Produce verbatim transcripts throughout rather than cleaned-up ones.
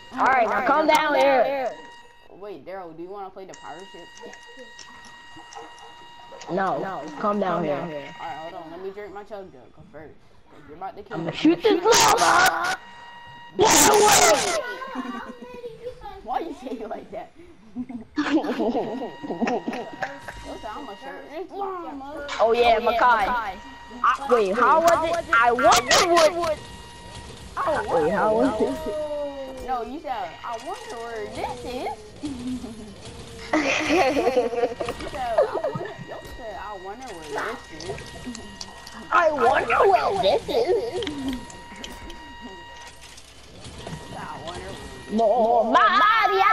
Alright, now come down here. Wait, Daryl, do you want to play the pirate ship? No, no, come down here. Alright, hold on. Let me drink my chug jug first. You're about to kill I'm me. gonna shoot this lava. Get away! Why you say it like that? Oh yeah, Makai. Wait, how was it? I wonder what. Wait, how was it? No, you said, I wonder where this is. You said, I wonder, you said, I wonder where this is. I wonder where this is. More Maria.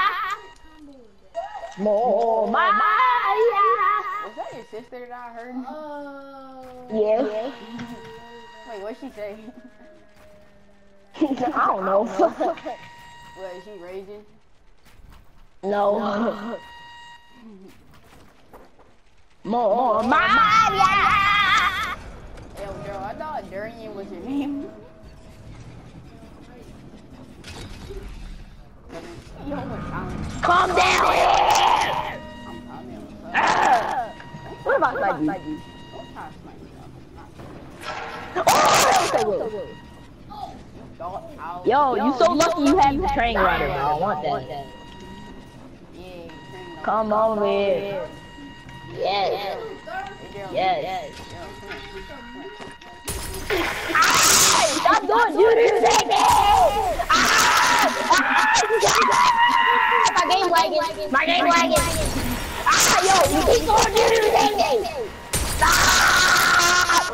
More Maria. Was that your sister that I heard? Uh, yeah. Wait, what'd she say? I don't know. What, is she raging? No. More Maria. Yo, girl, I thought Durian was your name. Yo, Calm down here! I'm coming. What about like you? Don't try to smack me up. Oh, Yo, you so lucky you have the train rider, bro. I want that. Yeah, come over here. Yes. Yes. Stop doing doo-doo, baby! My game lagging. My game lagging. Ah, yo, you keep going doo-doo, baby! Stop!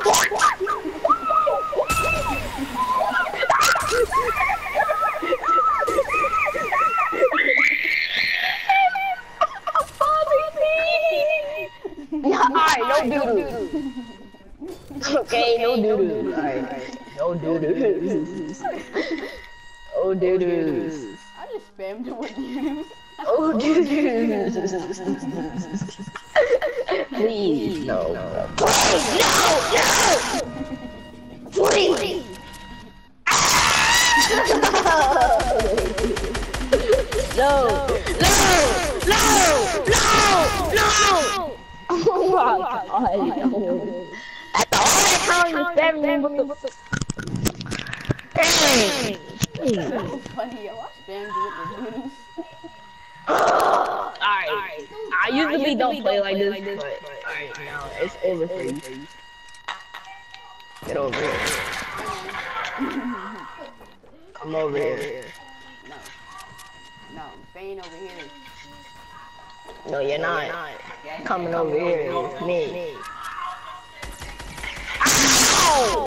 Alright, no doo-doo. Okay, no doo-doo. Alright, no doo-doos. Oh doo-doos. I just spammed it with doo-doos. Oh doo-doos. Please, no. Please, no, no! Please! No! No! No! No! No! Oh my god, no. At the only time you spam me with the... Hey! That's funny, yo. I spammed you with the doo-doos. Alright, I usually don't play like this, but alright, now it's over for you. Get over here. Come over here. No. No, I'm staying over here. No, you're not. Coming over here with me. Ow!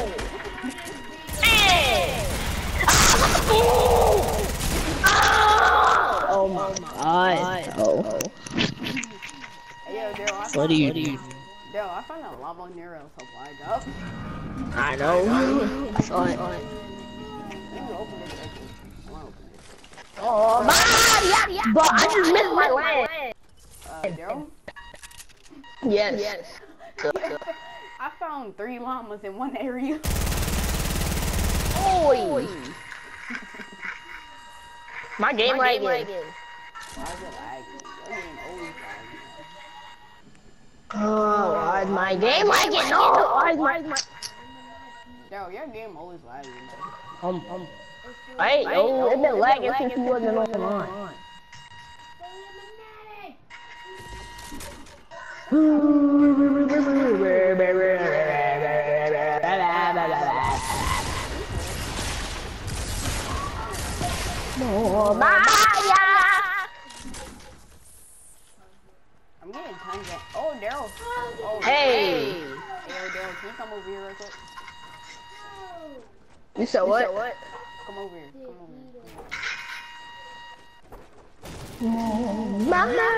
Oh my god. Oh. Hey, yo, Daryl, I What do you do? Daryl, I found a lava Nero supply drop. I know. I saw it. Let me open this. I want to open this. Oh my god! But I just missed my land. Uh, Daryl? Yes. Yes. I found three llamas in one area. Oi! My game My lagging. Why is it lagging? Your game always lagging. Oh, why is my game lagging? No! Why is my... Daryl, your game always lagging. Um, um. Hey, yo, it's been lagging since you wasn't online. Oh, Maya! I'm getting tons of. Oh, Daryl. Oh, Hey! Hey, yo, Daryl, can you come over here real quick? You said what? what? Come over here. Come over here. Maya!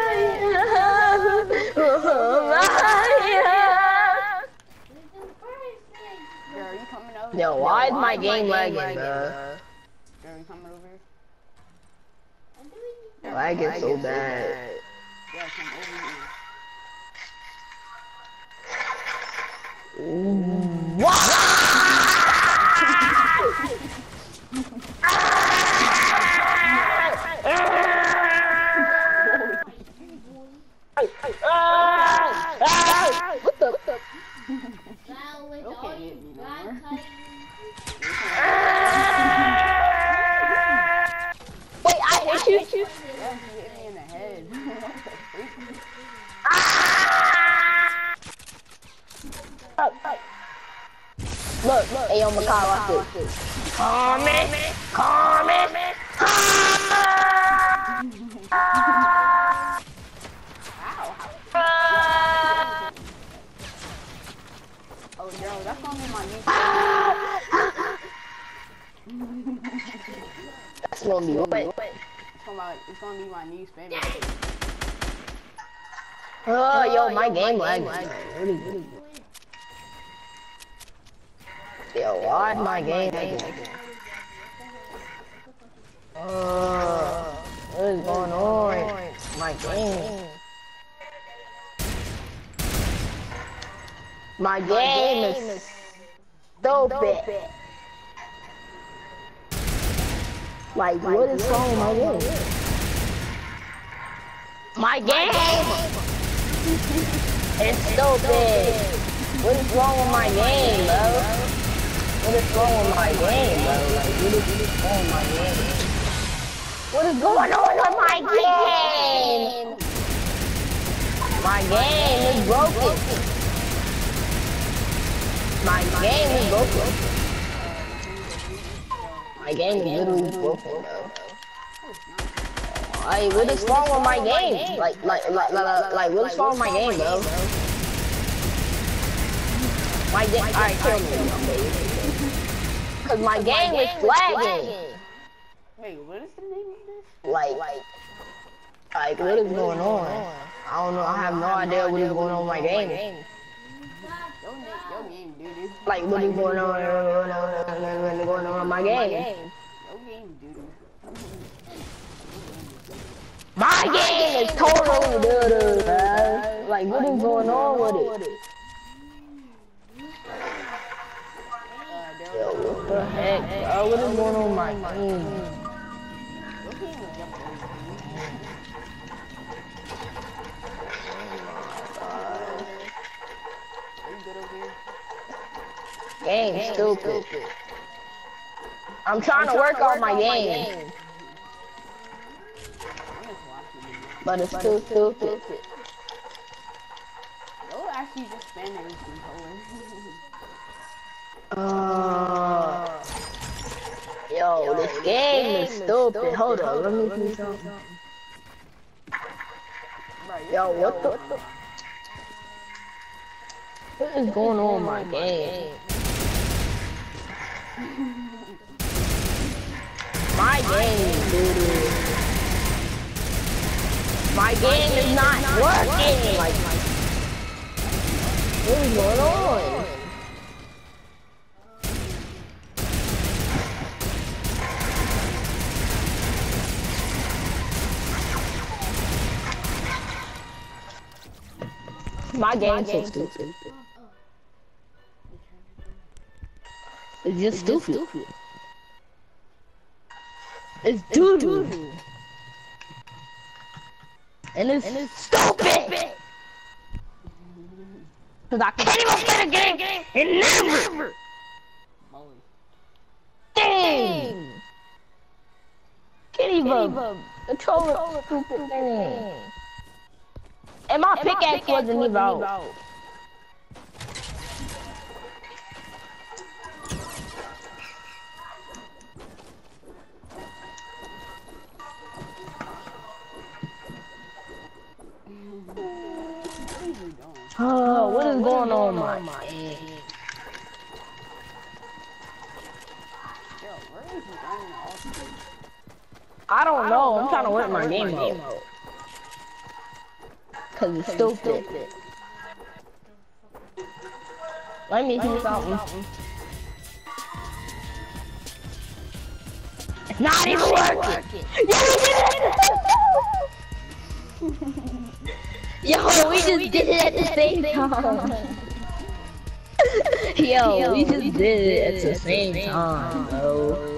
Oh, Maya! Daryl, you coming over? Yo, why is my game lagging, bro? Daryl, you coming over here? Lagging so bad. Yeah, come over here. What? hit you? Yeah, she hit me in the head. Ah! Oh, oh. Look, look, hey, yo, Makai, watch this. Call me, call me, ah! Oh, yo, that's gonna be my new That's gonna be what? It's gonna, it's gonna be my new favorite. Oh, yo, my game lagging. Yo, why is my game lagging? Oh, what is going on? My game. My game is stupid. Like, what is wrong with my game? My game is stupid. What is wrong with my game, bro? What is wrong with my game, bro? Like, what is, what is wrong with my game? What is going on with my game? My game is broken. My game is broken. My game is literally broken, bro. Like, what is wrong with my game? Like, like, like, like, like, what is wrong with my game, bro? My game, alright, kill me. Cause my game is flagging. Wait, what is the name of this? Like, like, like, what is going on? I don't know, I have no idea what is going on with my game. Your, your game, dude. Like, what is going on, what is going on with my game? Your game, dude. My game is totally doo-doo, bro. Like, what is going on with it? Yo, what the heck, bro? What is going on with my game? Game stupid. I'm trying to work on my game. But it's too stupid. Yo, actually just spend everything Uh, yo, this game is stupid. Hold on, let me see something. Yo, what the? What is going on with my game? My game, dude. My game is not working. Like, what is going on? My game's so stupid. It's just stupid. It's doo-doo. And it's, and it's stupid! Cause I can't even play the game and never! Dang! Can't even control the stupid thing. And my pickaxe wasn't even out. Oh, what is going on, my man? I don't know. I'm trying to work my game out. Cause it's stupid. Let me see something. It's not even working. Yo, we just did it at the same time. Yo, we just did it at the same time, bro.